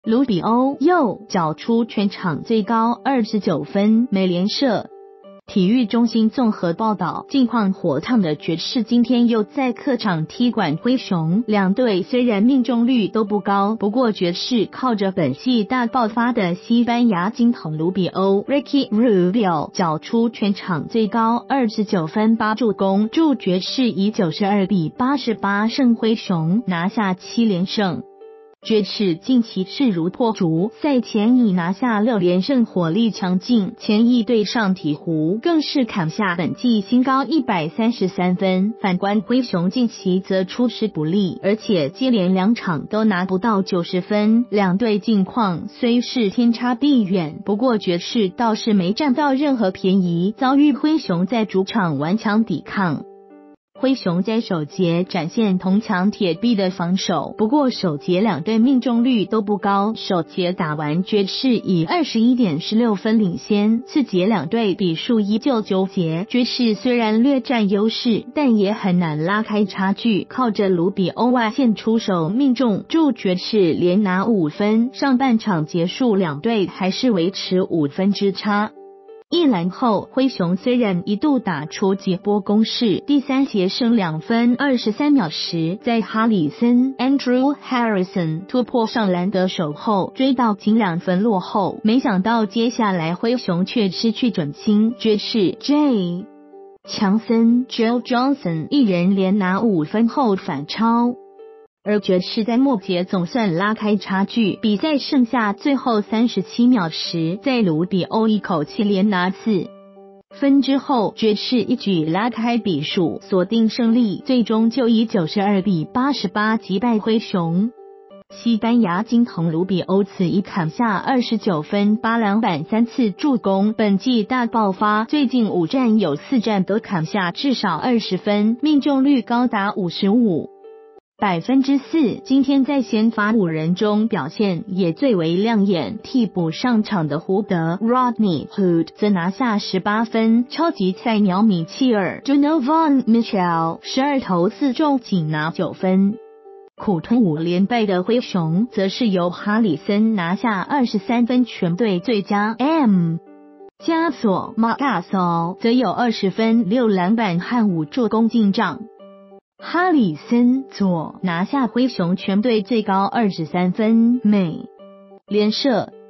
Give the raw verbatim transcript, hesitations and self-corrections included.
卢比欧又缴出全场最高二十九分，美联社体育中心综合报道，近况火烫的爵士今天又在客场踢馆灰熊，两队虽然命中率都不高，不过爵士靠着本季大爆发的西班牙金童卢比欧 Ricky Rubio 缴出全场最高二十九分八助攻，助爵士以九十二比八十八胜灰熊，拿下七连胜。爵士近期势如破竹，赛前已拿下六连胜，火力强劲。前一对上鹈鹕更是砍下本季新高一百三十三分。反观灰熊近期则出师不利，而且接连两场都拿不到九十分。两队近况虽是天差地远，不过爵士倒是没占到任何便宜，遭遇灰熊在主场顽强抵抗。灰熊在首节展现铜墙铁壁的防守，不过首节两队命中率都不高。首节打完，爵士以二十一点一六分领先，次节两队比数依旧纠结。爵士虽然略占优势，但也很难拉开差距，靠着卢比欧外线出手命中，助爵士连拿五分。上半场结束，两队还是维持五分之差。一篮后，灰熊虽然一度打出几波攻势，第三节剩两分二十三秒时，在哈里森 Andrew Harrison 突破上篮得手后，追到仅两分落后。没想到接下来灰熊却失去准心，爵士 J 强森 Joe Johnson 一人连拿五分后反超。而爵士在末节总算拉开差距，比赛剩下最后三十七秒时，在卢比欧一口气连拿四分之后，爵士一举拉开比数，锁定胜利，最终就以九十二比八十八击败灰熊。西班牙金童卢比欧此一砍下二十九分八篮板三次助攻，本季大爆发，最近五战有四战都砍下至少二十分，命中率高达五十五百分之四，今天在先发五人中表现也最为亮眼。替补上场的胡德 Rodney Hood 则拿下十八分，超级菜鸟米切尔 Donovan Mitchell 十二投四中仅拿九分。苦吞五连败的灰熊则是由哈里森拿下二十三分，全队最佳 M 加索 Margasol 则有二十分六篮板和五助攻进账。哈里森左拿下灰熊全队最高二十三分。美联社